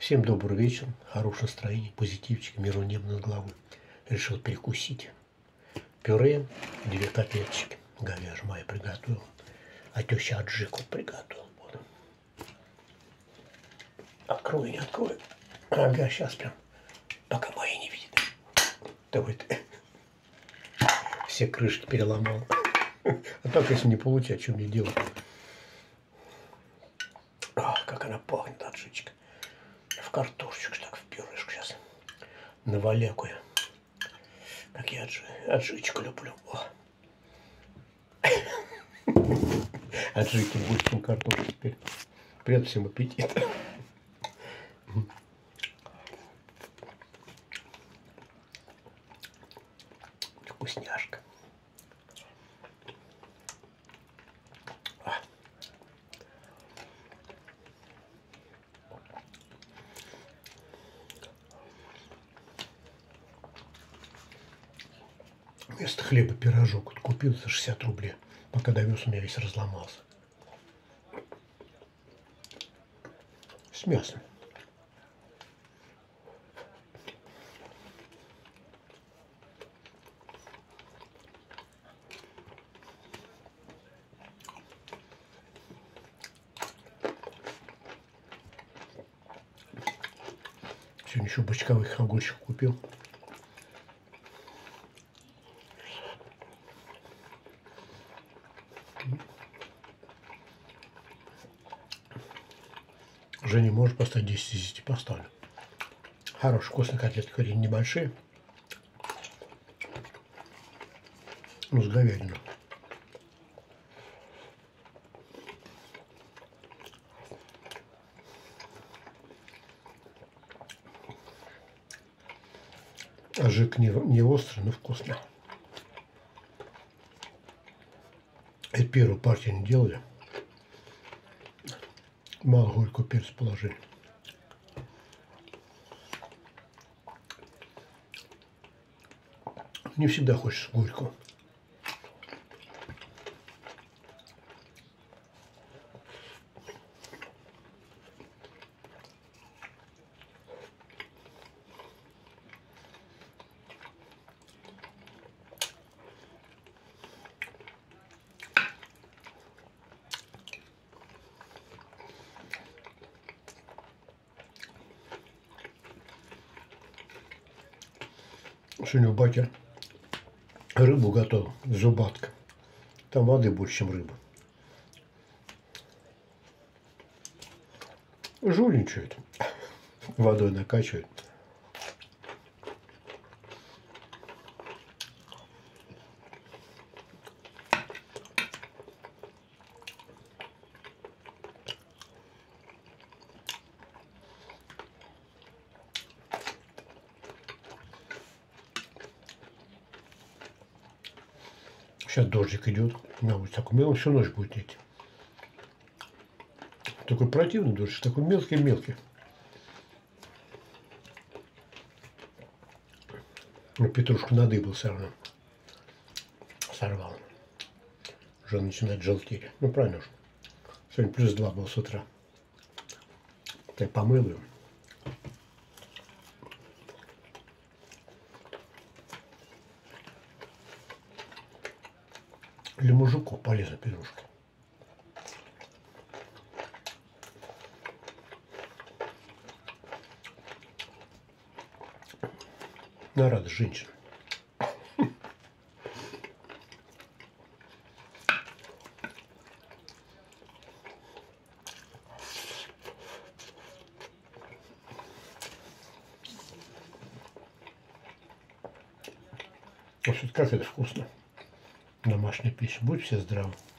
Всем добрый вечер, хорошее настроение, позитивчик, миру небо над головой. Решил перекусить. Пюре, 2 котлеточки говяжьи моя приготовила. А теща аджику приготовила. Вот. Открою, не открою. Ага, сейчас прям, пока мои не видит. Давай ты. Все крышки переломал. А так, если не получать, что мне делать? Ах, как она пахнет, аджичка. В картошечку, так, в пюрешку сейчас навалякую. Как я аджичку люблю. Аджики больше, чем картошку теперь. Привет, всем аппетита. Вкусняшка. Вместо хлеба пирожок вот купил за 60 рублей. Пока довез, у меня весь разломался. С мясом. Сегодня еще бочковых огурчиков купил. Женя, можешь поставить 10 из 10? Поставлю. Хорошие, вкусные котлетки, хоть и небольшие. Ну, с говядиной. Аджик не острый, но вкусно. Это первую партию не делали. Мало горького перца положили. Не всегда хочется горького. Сегодня у батя рыбу готовил, зубатка. Там воды больше, чем рыба. Жульничает. Водой накачивает. Сейчас дождик идет. На улице такой мелкий, всю ночь будет идти. Такой противный дождик, такой мелкий-мелкий. Но петрушку надыбал все равно. Сорвал. Уже начинает желтеть. Ну, правильно же. Сегодня +2 был с утра. Я помыл ее. Для мужиков полезна петрушка. На радость женщин. Вот как это вкусно. Домашняя пища. Будь все здравы.